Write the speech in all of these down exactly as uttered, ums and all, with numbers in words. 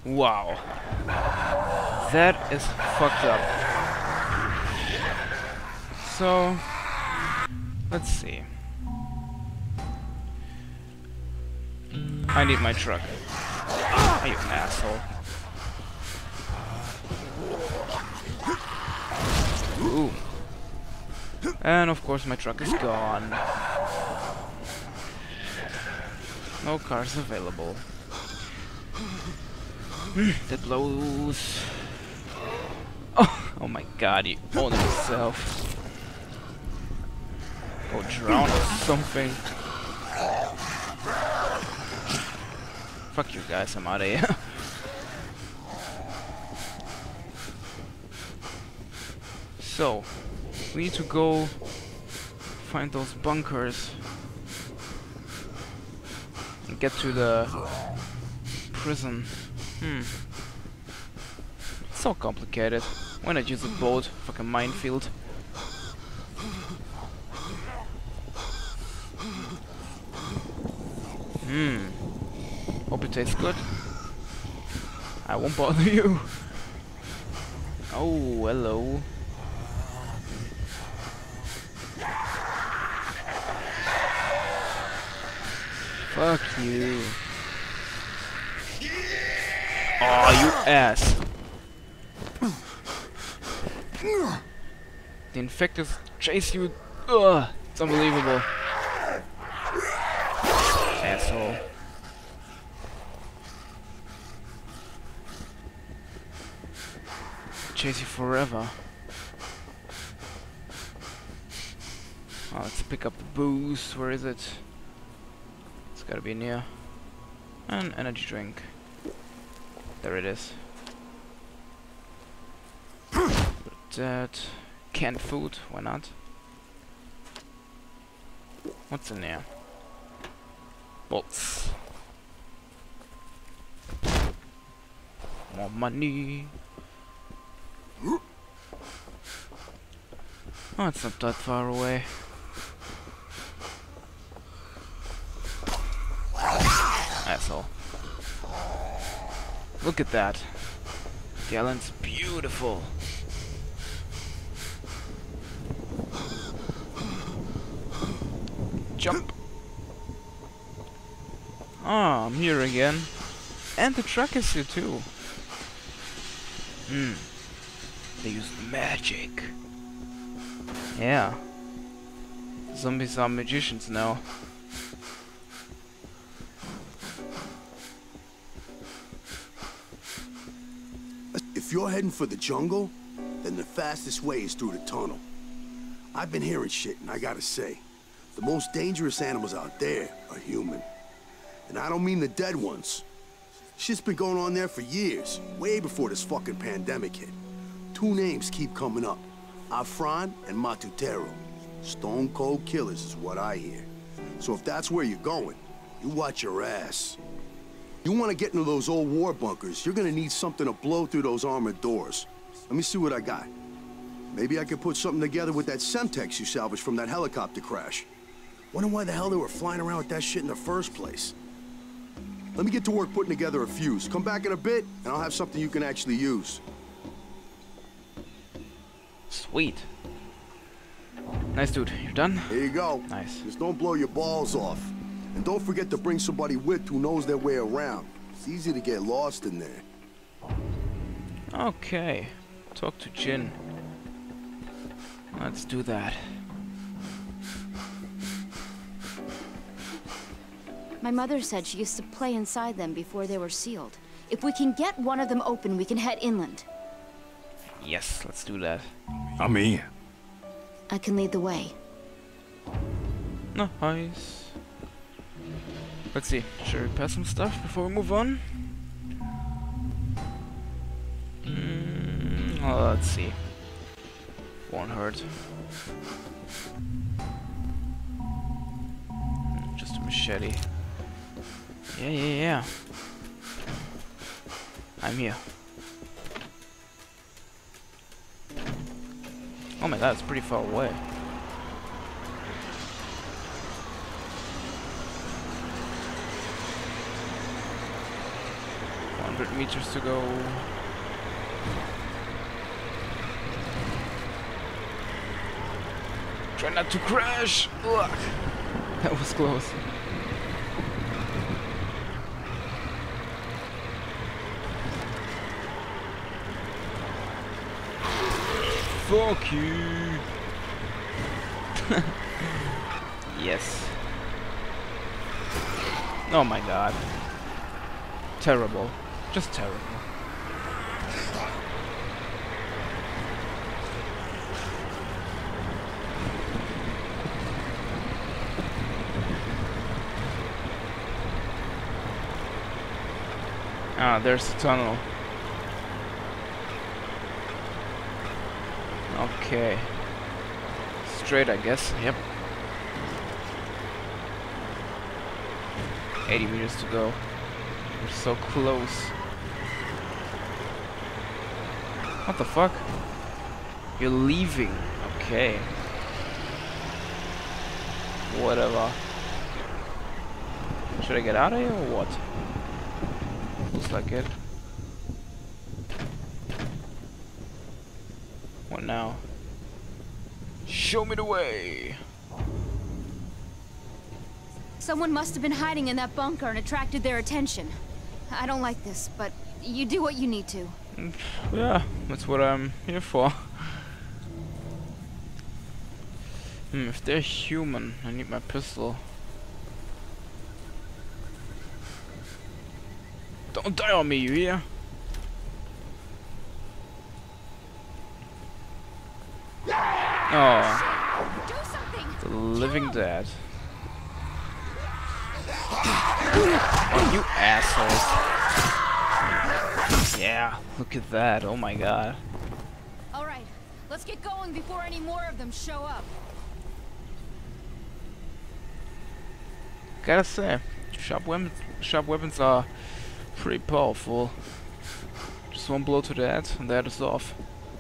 Wow. That is fucked up. So, let's see. I need my truck. Oh, you asshole. Ooh. And of course my truck is gone. No cars available. That blows. Oh, oh my god, he owned himself. Go drown or something. Fuck you guys, I'm out of here. So, we need to go find those bunkers and get to the prison. Hmm. It's so complicated. Why not use a boat? Fucking minefield. Hmm. Hope it tastes good. I won't bother you. Oh, hello. Fuck you. Oh, you ass. The infectors chase you. Ugh, it's unbelievable. Asshole. Chase you forever. Oh, let's pick up the booze. Where is it? It's gotta be near. An energy drink. There it is. Put that. Canned food, why not? What's in there? Bolts. More money. Oh, it's not that far away. Asshole. Look at that. The island's beautiful. Jump. Ah, I'm here again. And the truck is here too. Hmm. They use magic. Yeah. Zombies are magicians now. If you're heading for the jungle, then the fastest way is through the tunnel. I've been hearing shit, and I gotta say, the most dangerous animals out there are human. And I don't mean the dead ones. Shit's been going on there for years, way before this fucking pandemic hit. Two names keep coming up, Afran and Matutero. Stone cold killers is what I hear. So if that's where you're going, you watch your ass. You want to get into those old war bunkers, you're gonna need something to blow through those armored doors. Let me see what I got. Maybe I could put something together with that Semtex you salvaged from that helicopter crash. Wonder why the hell they were flying around with that shit in the first place. Let me get to work putting together a fuse. Come back in a bit, and I'll have something you can actually use. Sweet. Nice, dude. You're done? Here you go. Nice. Just don't blow your balls off. And don't forget to bring somebody with who knows their way around. It's easy to get lost in there. Okay. Talk to Jin. Let's do that. My mother said she used to play inside them before they were sealed. If we can get one of them open, we can head inland. Yes, let's do that. I'm in. I can lead the way. Nice. Let's see. Should we pass some stuff before we move on? Mm, oh, let's see. Won't hurt. Just a machete. Yeah, yeah, yeah. I'm here. Oh my god, it's pretty far away. One hundred meters to go. Try not to crash! Ugh. That was close. Fuck you! Yes. Oh my god. Terrible. Just terrible. Ah, there's the tunnel. Okay. Straight, I guess. Yep. eighty meters to go. We're so close. What the fuck? You're leaving. Okay. Whatever. Should I get out of here or what? Looks like it. What now? Show me the way! Someone must have been hiding in that bunker and attracted their attention. I don't like this, but you do what you need to. Yeah, that's what I'm here for. Hmm, if they're human, I need my pistol. Don't die on me, you hear? Oh, Do something! the living dead. Oh, you assholes. Yeah, look at that. Oh my god. Alright, let's get going before any more of them show up. Gotta say, sharp weapons, sharp weapons are pretty powerful. Just one blow to the head, and that is off.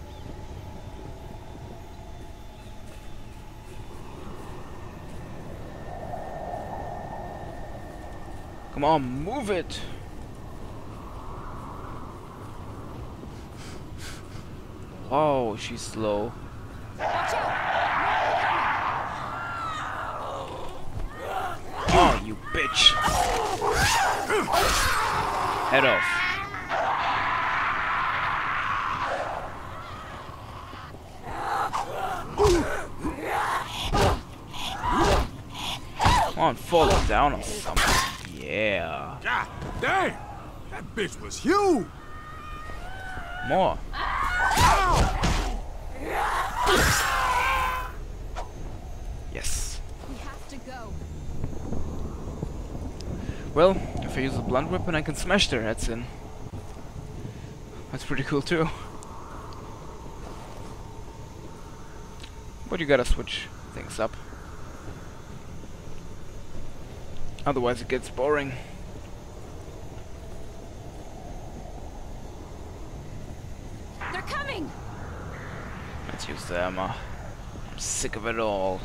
Come on, move it! Oh, she's slow. Watch out! Oh, you bitch! Head off. Come on, fall down or something. Yeah. God damn! That bitch was huge! More. Yes. We have to go. Well, if I use a blunt weapon, I can smash their heads in. That's pretty cool too. But you gotta switch things up. Otherwise it gets boring. They're coming! Let's use the ammo. I'm sick of it all.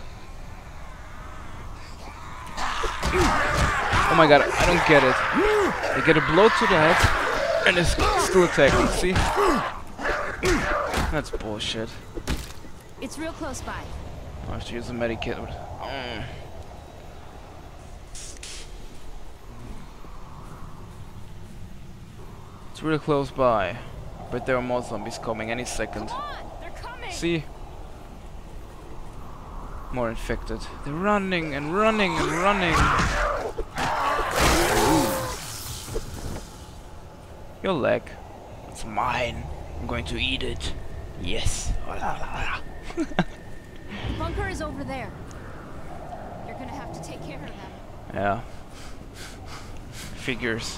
Oh my god, I don't get it. They get a blow to the head and it's still attacking, see? That's bullshit. It's real close by. I have to use a medikit. Mm. It's real close by. But there are more zombies coming any second. Come on! They're coming! See? More infected. They're running and running and running. Ooh. Your leg. It's mine. I'm going to eat it. Yes. The bunker is over there. You're gonna have to take care of them. Yeah. Figures.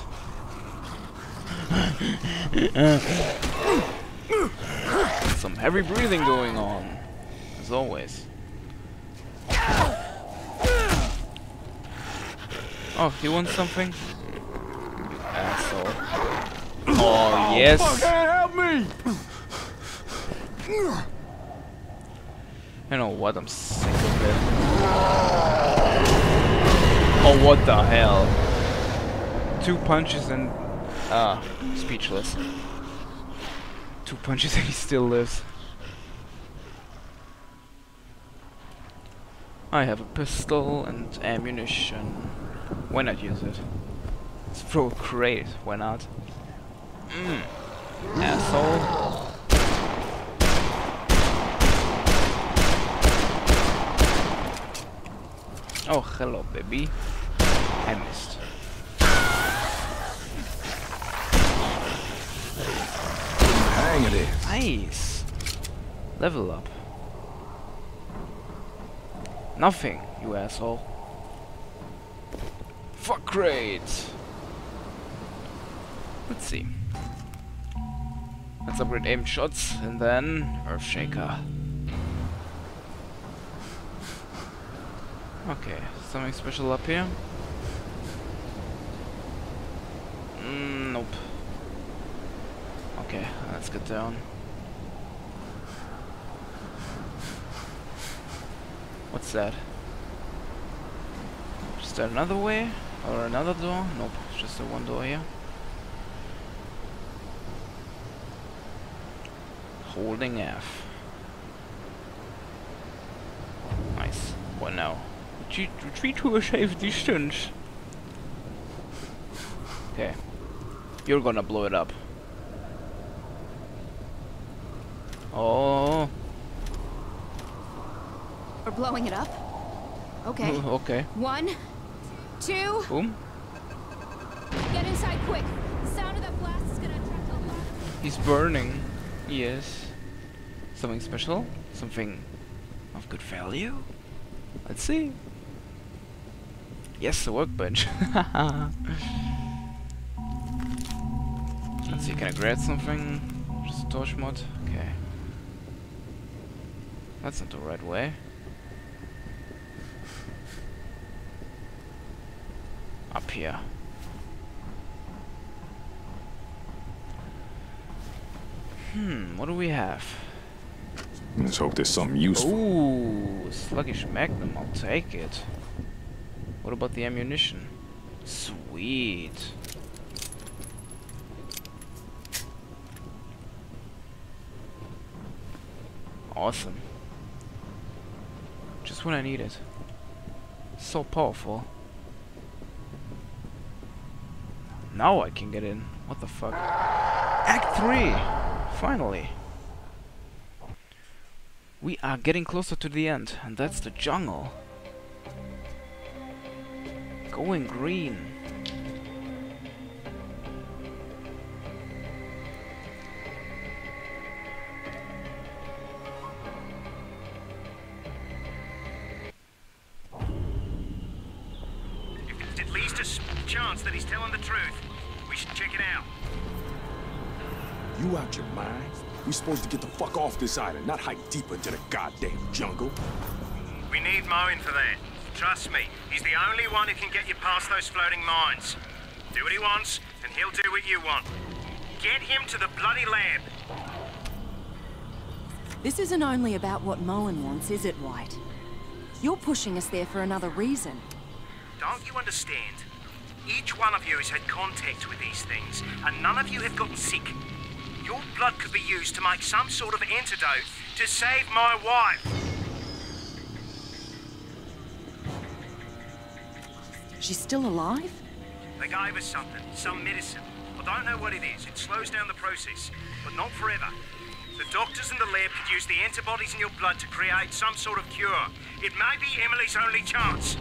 Some heavy breathing going on, as always. Oh, he wants something? You asshole. Oh, yes. Can't help me! You know what? I'm sick of it. Oh, what the hell? Two punches and Ah, speechless. Two punches and he still lives. I have a pistol and ammunition. Why not use it? Let's throw a crate, why not? Mm. Asshole. Oh, hello, baby. I missed. Hang it in. Nice. Level up. Nothing, you asshole. Fuck crate. Let's see. Let's upgrade aim shots and then Earthshaker. Okay, something special up here? Mm, nope. Okay, let's get down. What's that? Is there another way? Or another door? Nope, just the one door here. Holding F. Nice. What now? Retreat, retreat to a safe distance. Okay. You're gonna blow it up. Oh. We're blowing it up? Okay. Okay. One, two. Boom. Get inside quick. The sound of that blast is gonna attract a lot of... He's burning. Yes. Something special? Something of good value? Let's see. Yes, the workbench. Let's see, can I grab something? Just torch mod? Okay. That's not the right way. Up here. Hmm, what do we have? Let's hope there's something useful. Ooh, sluggish magnum, I'll take it. What about the ammunition? Sweet. Awesome. Just when I need it. So powerful. Now I can get in. What the fuck? Act three! Finally. We are getting closer to the end, and that's the jungle. Going green. If there's at least a s chance that he's telling the truth, we should check it out. You out your mind? We supposed to get the fuck off this island, not hike deeper into the goddamn jungle. We need Moen for that. Trust me, he's the only one who can get you past those floating mines. Do what he wants, and he'll do what you want. Get him to the bloody lab. This isn't only about what Moen wants, is it, White? You're pushing us there for another reason. Don't you understand? Each one of you has had contact with these things, and none of you have gotten sick. Your blood could be used to make some sort of antidote to save my wife. She's still alive? They gave us something, some medicine. I don't know what it is. It slows down the process, but not forever. The doctors in the lab could use the antibodies in your blood to create some sort of cure. It may be Emily's only chance.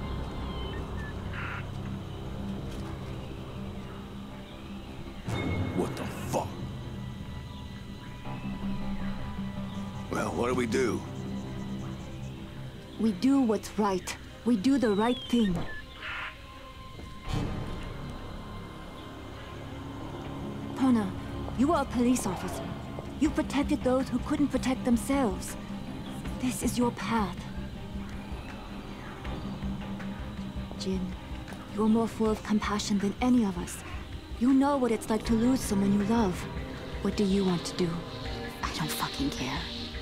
What the fuck? Well, what do we do? We do what's right. We do the right thing. Pona, you are a police officer. You protected those who couldn't protect themselves. This is your path. Jin, you're more full of compassion than any of us. You know what it's like to lose someone you love. What do you want to do? I don't fucking care.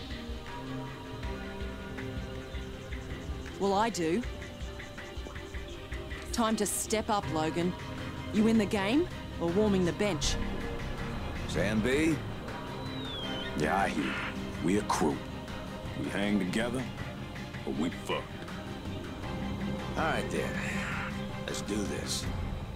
Well, I do. Time to step up, Logan. You in the game? or warming the bench. Sam B? Yeah, I hear you. We a crew. We hang together, or we fucked. All right, then. Let's do this.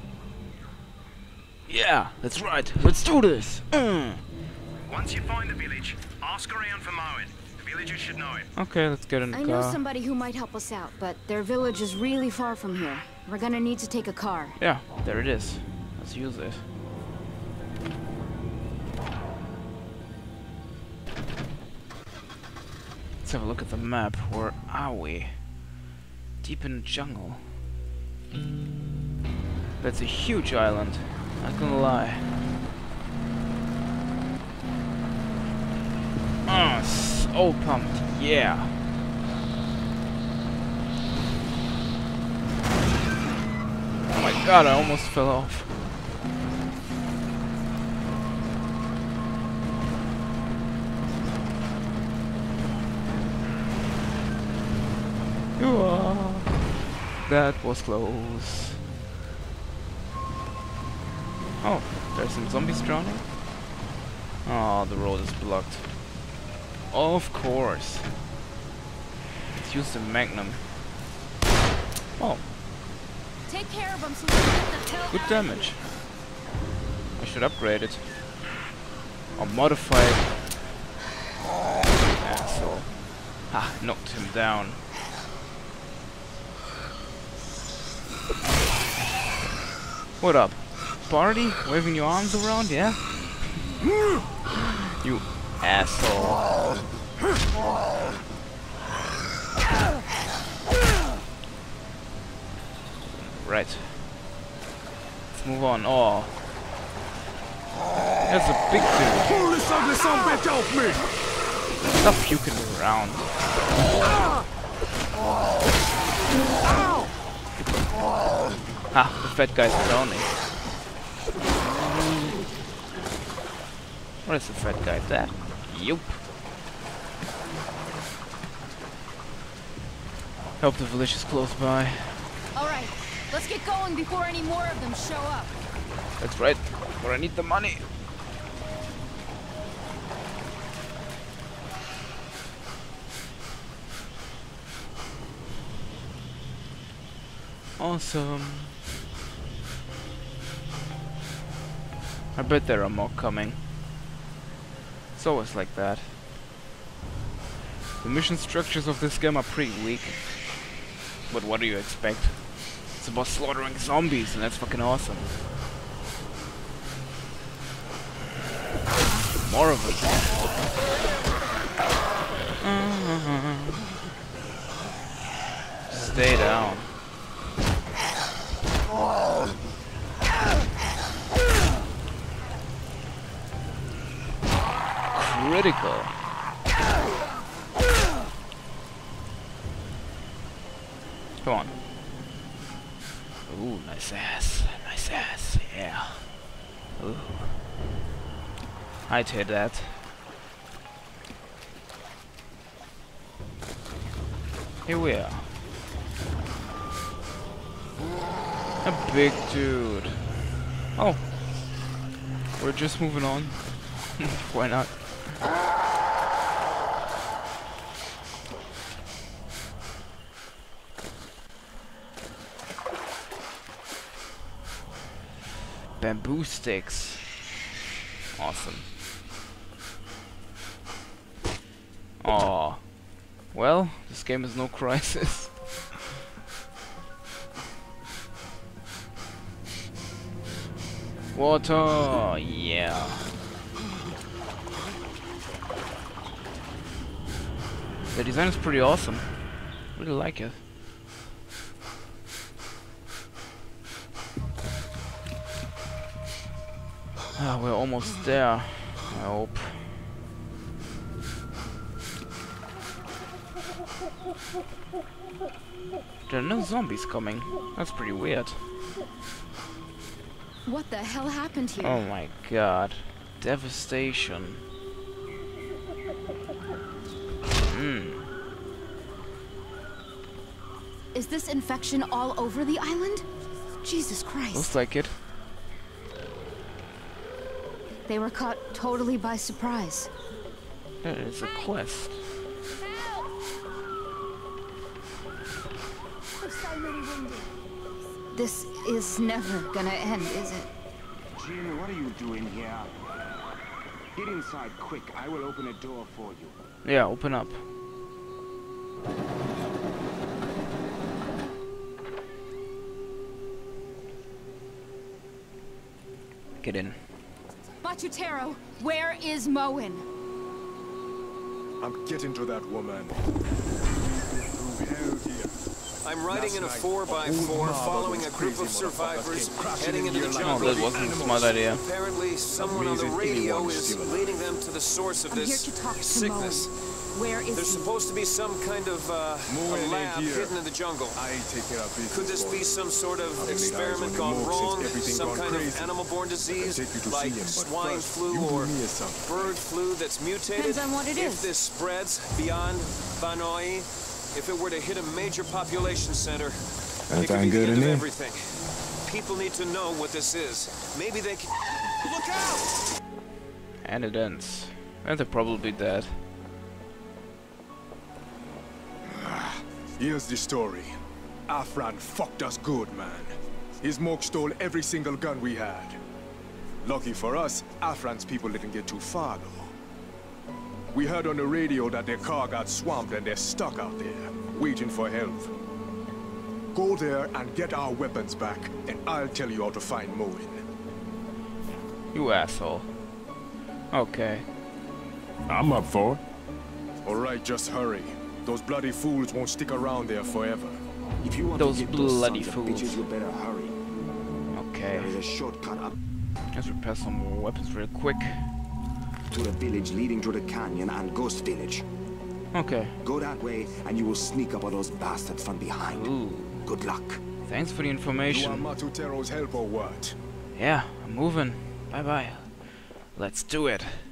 Yeah, that's right. Let's do this. Mm. Once you find the village, ask around for Moen. The villagers should know him. Okay, let's get in the I car. know somebody who might help us out, but their village is really far from here. We're gonna need to take a car. Yeah, there it is. Let's use it. Let's have a look at the map. Where are we? Deep in the jungle. That's a huge island. Not gonna lie. Oh, so pumped. Yeah. Oh my god, I almost fell off. You are. That was close. Oh, there's some zombies drowning. Oh, the road is blocked. Of course. Let's use the Magnum. Oh, Take care of them so we can get the hell good out damage. I should upgrade it. Or modify it. Asshole. Ha, knocked him down. What up? Party? Waving your arms around, yeah? You asshole. Right. Let's move on. Oh. There's a big dude. Pull this ugly son bitch off me! Stop puking around. Ah, the fat guy's drowning. What is the fat guy? That? Yup. Hope the village is close by. Alright, let's get going before any more of them show up. That's right, but I need the money. Awesome. I bet there are more coming. It's always like that. The mission structures of this game are pretty weak. But what do you expect? It's about slaughtering zombies, and that's fucking awesome. More of them. Uh-huh. Stay down. Critical. Come on. Ooh, nice ass. Nice ass. Yeah. Ooh. I'd hit that. Here we are. A big dude. Oh. We're just moving on. Why not? Bamboo sticks. Awesome. Aw. Well, this game is no crisis. Water! Yeah. The design is pretty awesome. Really like it. Ah, we're almost there, I hope. There are no zombies coming. That's pretty weird. What the hell happened here? Oh my god. Devastation. Hmm. Is this infection all over the island? Jesus Christ. Looks like it. They were caught totally by surprise. That is a quest. This is never gonna end, is it? Jin, what are you doing here? Get inside quick. I will open a door for you. Yeah, open up. Get in. Bachutero, where is Moen? I'm getting to that woman. Through hell here. I'm riding in a four by four, following a group of survivors, heading into the Oh, jungle. that wasn't a smart idea. Apparently, someone on the radio is leading them to the source of I'm here this to talk to sickness. Moen. Where is There's he? supposed to be some kind of uh, a lab hidden in the jungle. I take care of business. Could this be some sort of experiment gone wrong? Some kind of animal-born disease, like swine flu or bird flu that's mutated? Depends on what it if is. this spreads beyond Banoi, if it were to hit a major population center, it could be the end of everything. People need to know what this is. Maybe they can... Look out! And it ends. And they're probably dead. Here's the story. Afran fucked us good, man. His Moke stole every single gun we had. Lucky for us, Afran's people didn't get too far, though. We heard on the radio that their car got swamped and they're stuck out there, waiting for help. Go there and get our weapons back, and I'll tell you how to find Moen. You asshole. Okay. I'm up for it. Alright, just hurry. Those bloody fools won't stick around there forever. If you want Those to get bloody those sons of fools. bitches, you better hurry. Okay. There is a shortcut up Let's repair some more weapons real quick. to the village leading to the canyon and Ghost Village. Okay. Go that way, and you will sneak up on those bastards from behind. Ooh. Good luck. Thanks for the You want information. Matutero's help or what? Yeah, I'm moving. Bye bye. Let's do it.